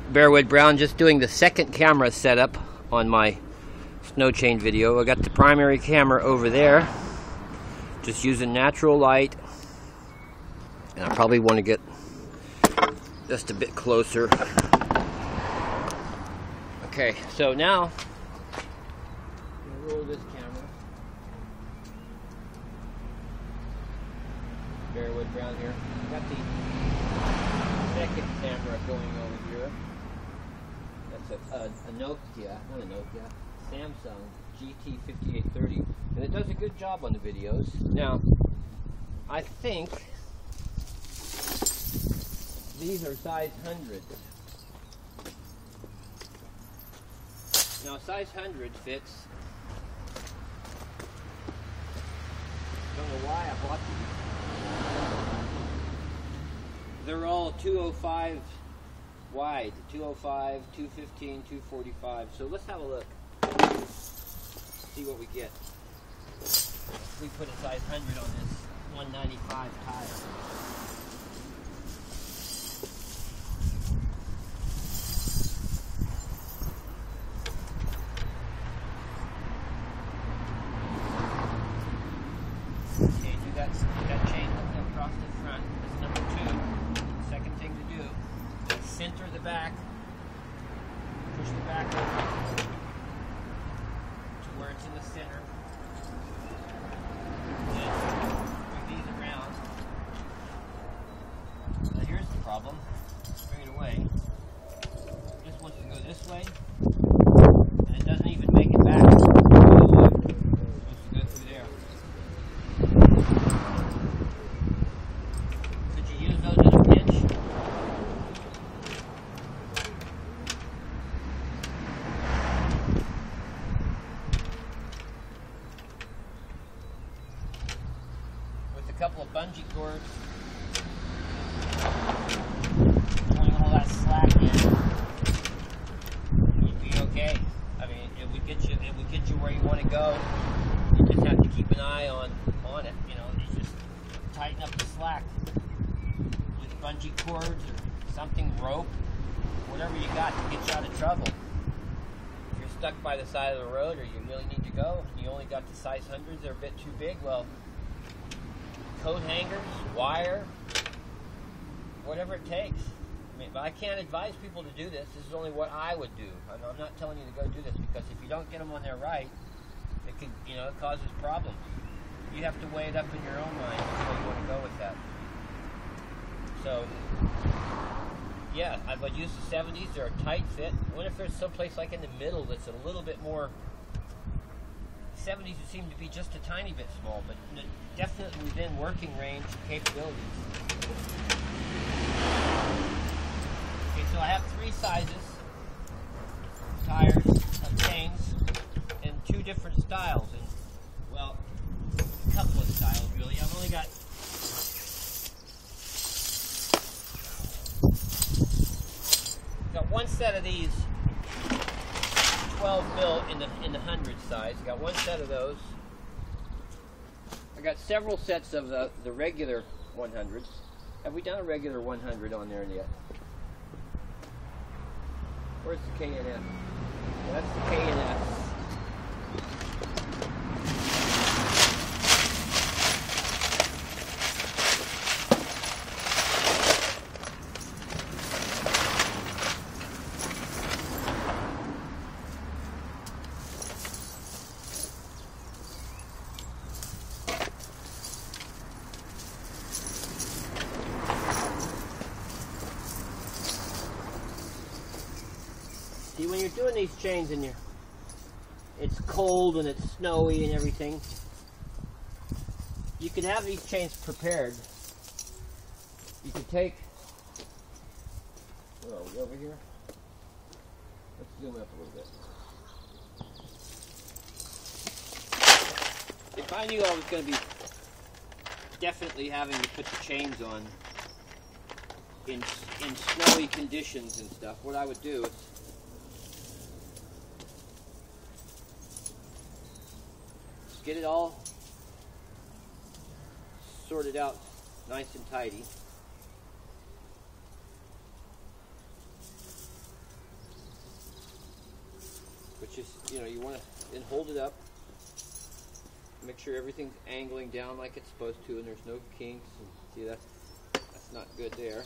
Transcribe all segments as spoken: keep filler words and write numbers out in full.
Bearwood Brown, just doing the second camera setup on my snow chain video. I got the primary camera over there, just using natural light, and I probably want to get just a bit closer. Okay, so now I'm gonna roll this camera. Bearwood Brown here. Got the second camera going over here. That's a, a, a Nokia, not a Nokia, Samsung G T fifty-eight thirty, and it does a good job on the videos. Now, I think these are size hundreds. Now, size hundred fits. Don't know why I bought these. They're all two oh five wide, two oh five, two fifteen, two forty-five. So let's have a look. See what we get. We put a size hundred on this one ninety-five tire. Okay, you got, you got chain across the front. That's number two. Second thing to do, center the back, push the back over to where it's in the center, and bring these around. Now here's the problem, bring it away. This wants to go this way, and it doesn't even make it back. It's supposed to go through there. Could you use those in a pinch? With a couple of bungee cords, pulling all that slack in, you'd be okay. I mean, it would get you. It would get you where you want to go. You just have to keep an eye on on it. You know, you just tighten up the slack with bungee cords or something, rope, whatever you got to get you out of trouble. If you're stuck by the side of the road, or you really need to go, and you only got the size hundreds, they're a bit too big. Well, coat hangers, wire, whatever it takes. I mean, but I can't advise people to do this. This is only what I would do. I'm, I'm not telling you to go do this, because if you don't get them on there right, it can, you know, it causes problems. You have to weigh it up in your own mind where you want to go with that. So, yeah, I would use the seventies. They're a tight fit. What if there's someplace like in the middle that's a little bit more? seventies would seem to be just a tiny bit small, but definitely within working range capabilities. Okay, so I have three sizes, tires, of chains, and two different styles. And, well, a couple of styles, really. I've only got got one set of these twelve mil in the in the hundred size. I got one set of those. I got several sets of the the regular one hundreds. Have we done a regular one hundred on there yet? Where's the K and F? Well, that's the K and F. See, when you're doing these chains and you're, it's cold and it's snowy and everything, you can have these chains prepared. You can take, where are we, over here? Let's zoom up a little bit. If I knew I was going to be definitely having to put the chains on in, in snowy conditions and stuff, what I would do is get it all sorted out nice and tidy. which is, you know, you want to then hold it up, make sure everything's angling down like it's supposed to, and there's no kinks. And see, that that's not good there.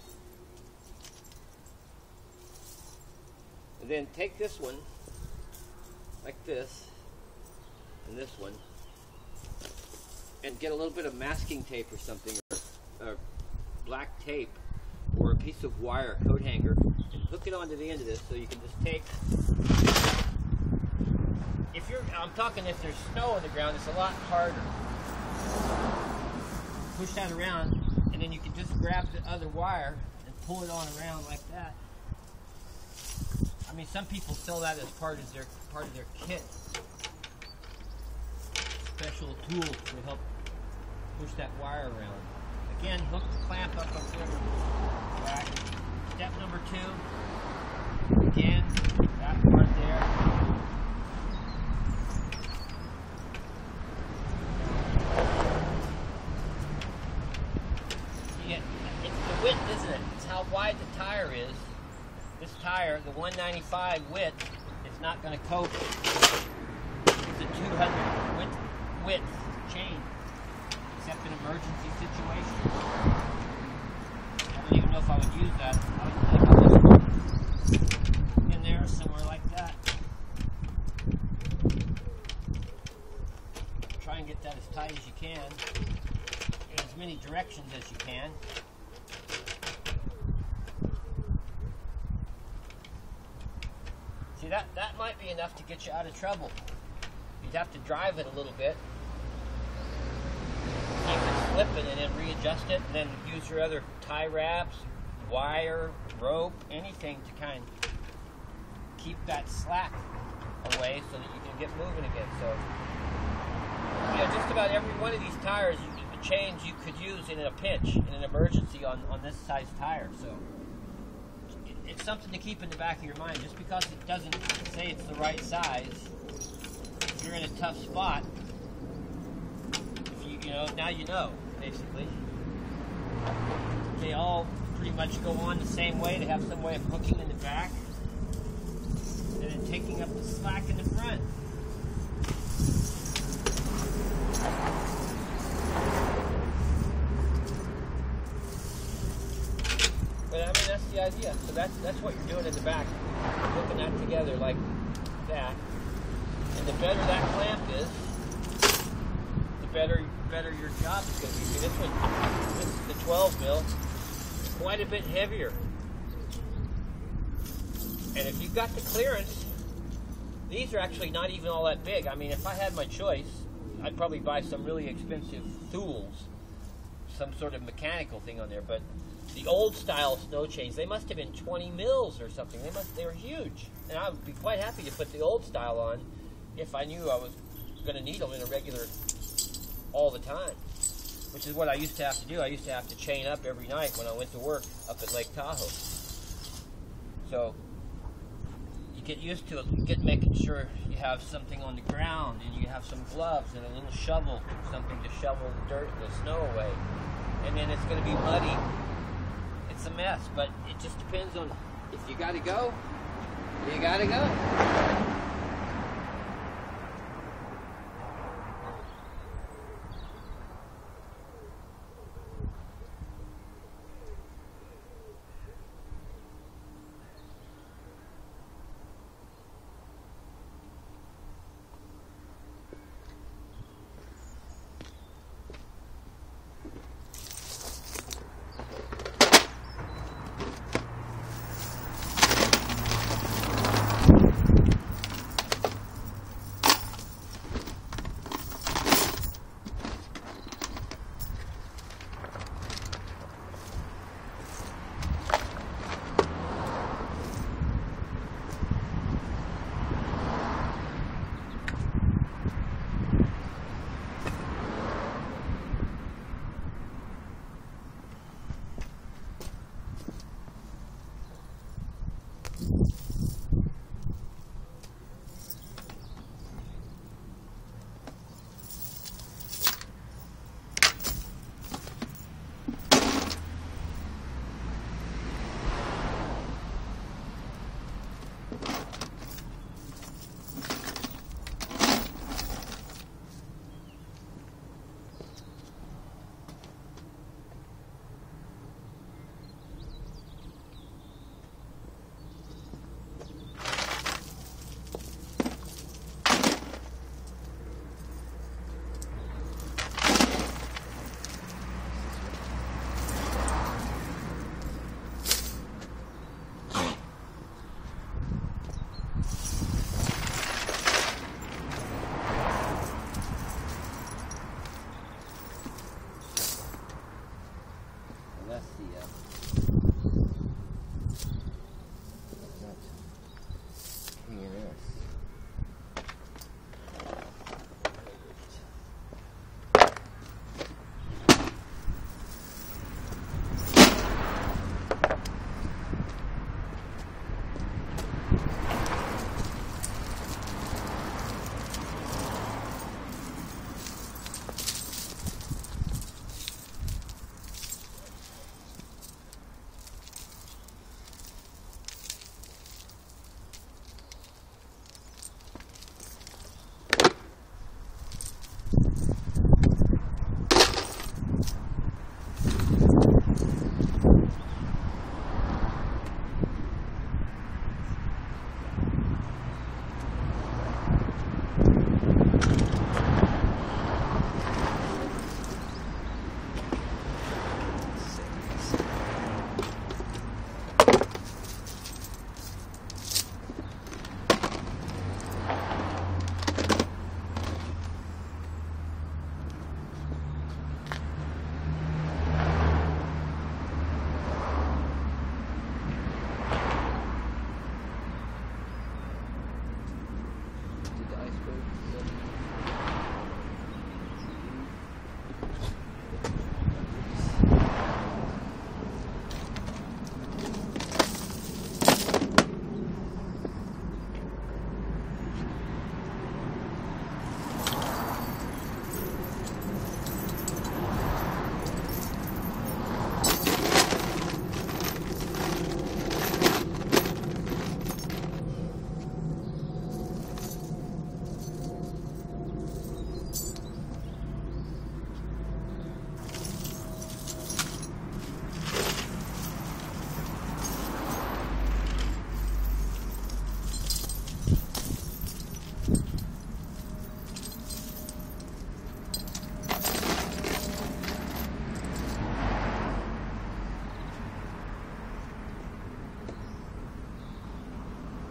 And then take this one like this, and this one, and get a little bit of masking tape or something, or, or black tape, or a piece of wire, coat hanger, and hook it onto the end of this so you can just take. If you're, I'm talking if there's snow on the ground, it's a lot harder. Push that around, and then you can just grab the other wire and pull it on around like that. I mean, some people sell that as part of their part of their kit. Special tool to help push that wire around. Again, hook the clamp up up there. Back. Step number two. Again, that part there. See, it, it's the width, isn't it? It's how wide the tire is. This tire, the one ninety-five width, is not going to cope with the two hundred width, width chain, except in emergency situations. I don't even know if I would use that. I would put this in there somewhere like that. Try and get that as tight as you can, in as many directions as you can. See, that, that might be enough to get you out of trouble. You'd have to drive it a little bit, keep it slipping, and then readjust it, and then use your other tie wraps, wire, rope, anything to kind of keep that slack away so that you can get moving again. So, yeah, just about every one of these tires, you, the chains you could use in a pinch, in an emergency on, on this size tire. So. It's something to keep in the back of your mind. Just because it doesn't say it's the right size, if you're in a tough spot, if you, you know, now you know, basically. They all pretty much go on the same way. They have some way of hooking in the back and then taking up the slack in the front. But I mean, that's the idea. So that's that's what you're doing in the back. You're hooking that together like that. And the better that clamp is, the better better your job is going to be. See, this one, this is the twelve mil, quite a bit heavier. And if you've got the clearance, these are actually not even all that big. I mean, if I had my choice, I'd probably buy some really expensive tools, some sort of mechanical thing on there. But the old style snow chains, they must have been twenty mils or something. They must, they were huge. And I would be quite happy to put the old style on if I knew I was going to need them in a regular, all the time. Which is what I used to have to do. I used to have to chain up every night when I went to work up at Lake Tahoe. So you get used to it. You get making sure you have something on the ground, and you have some gloves and a little shovel, something to shovel the dirt, the snow away. And then it's going to be muddy. It's a mess, but it just depends on, if you got to go, you got to go.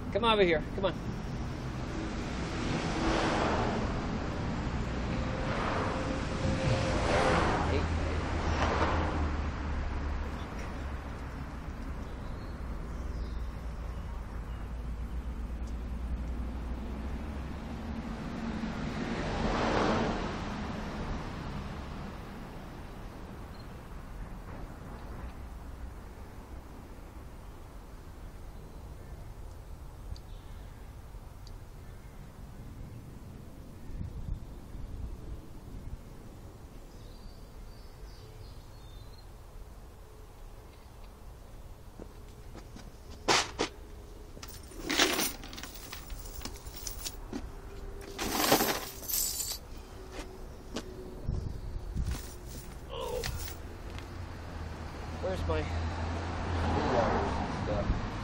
Come over here. Come on. Hey. Where's my waters and stuff?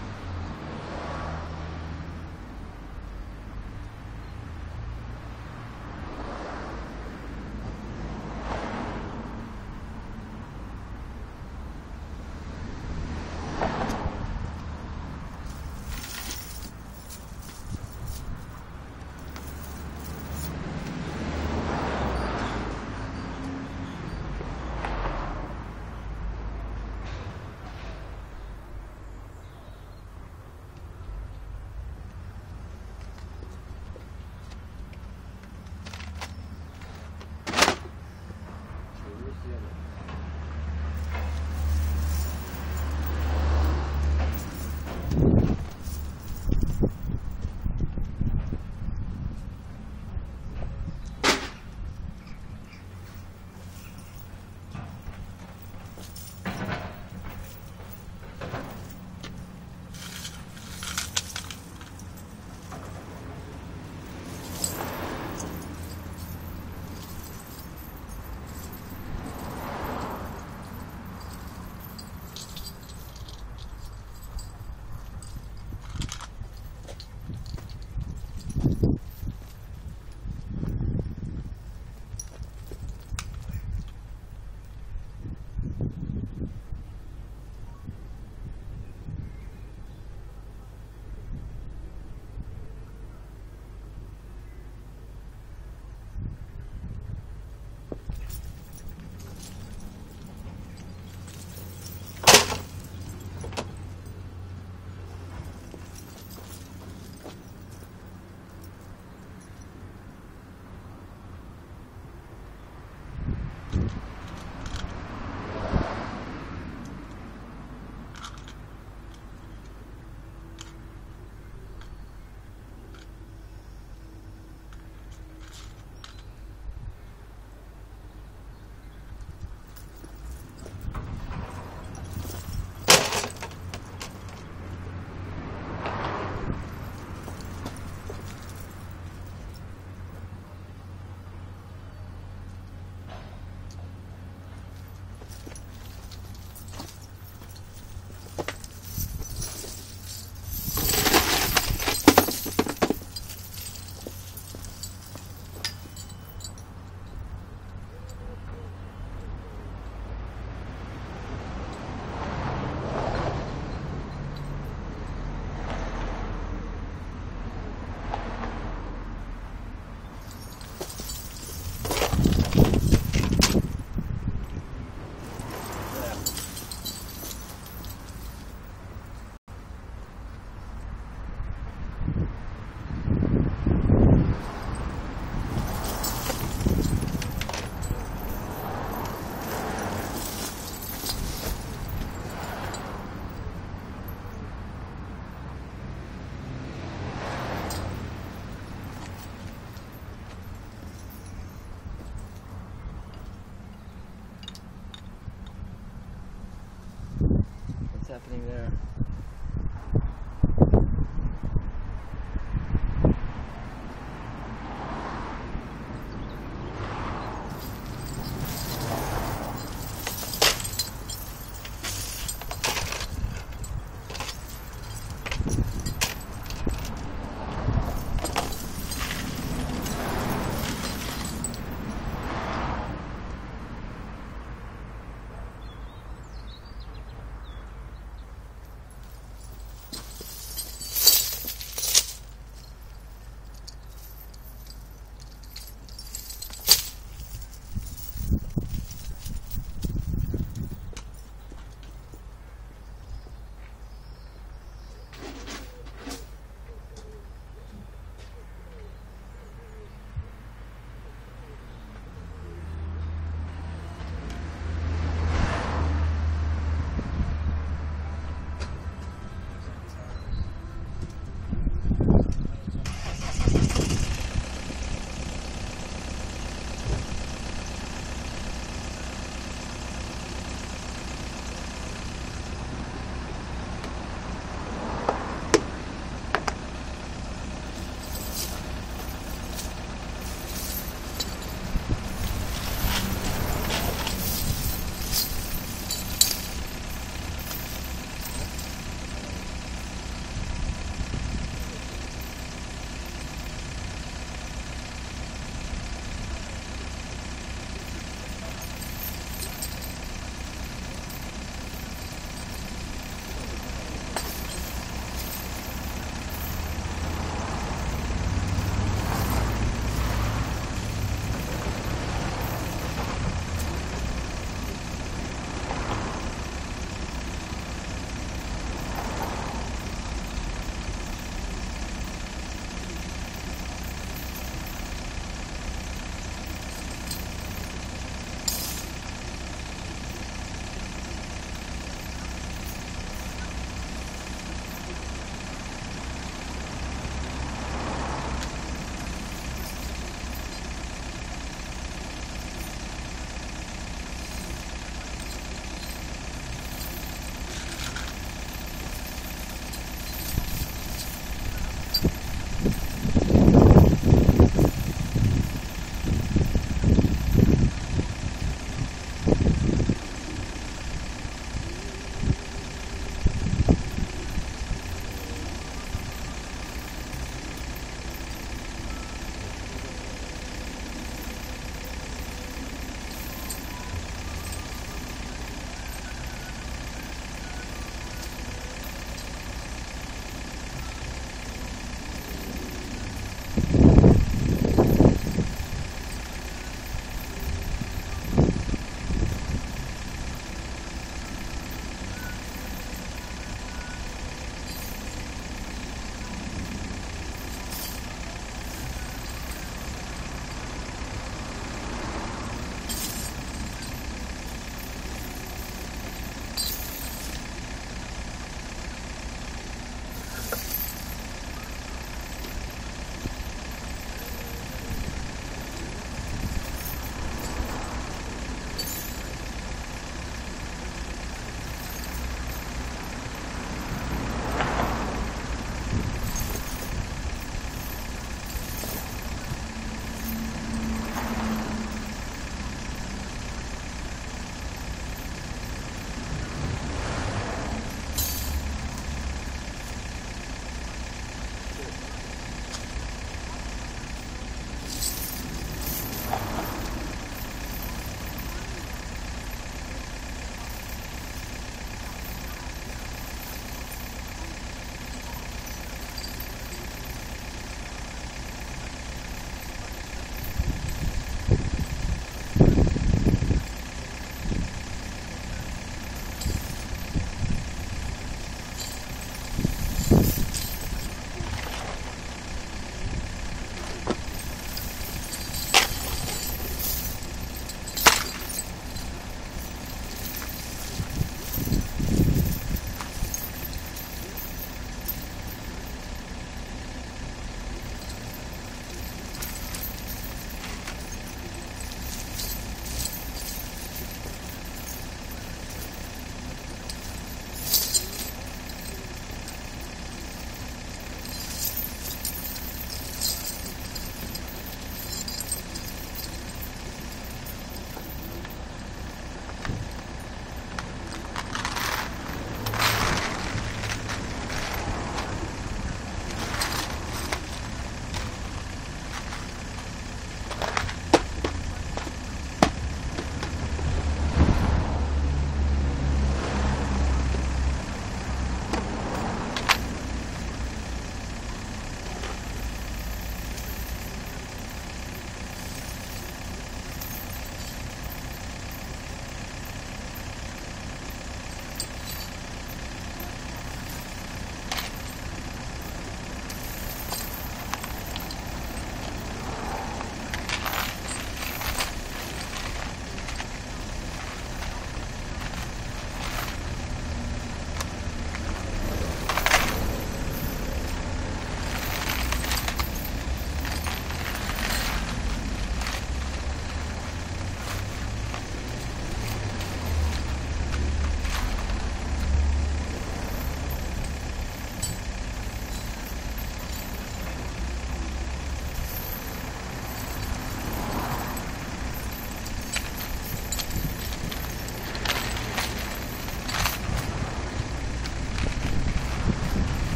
What's happening there?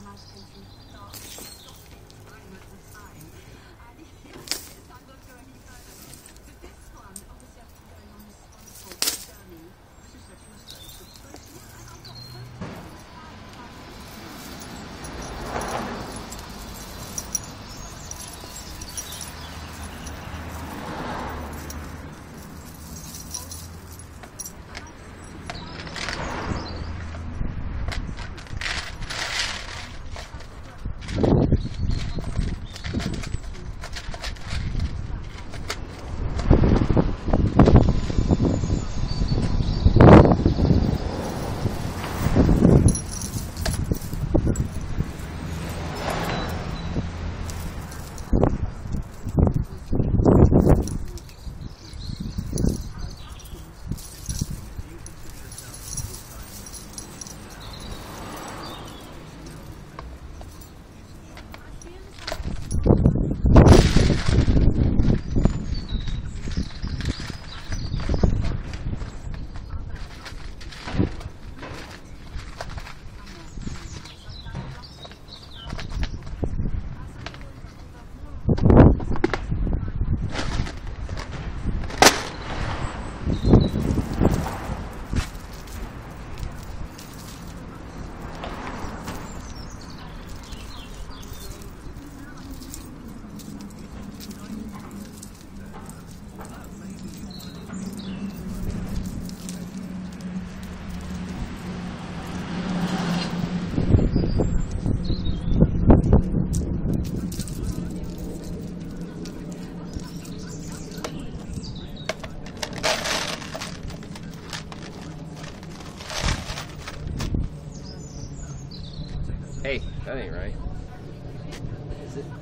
Hey, that ain't right. Is it?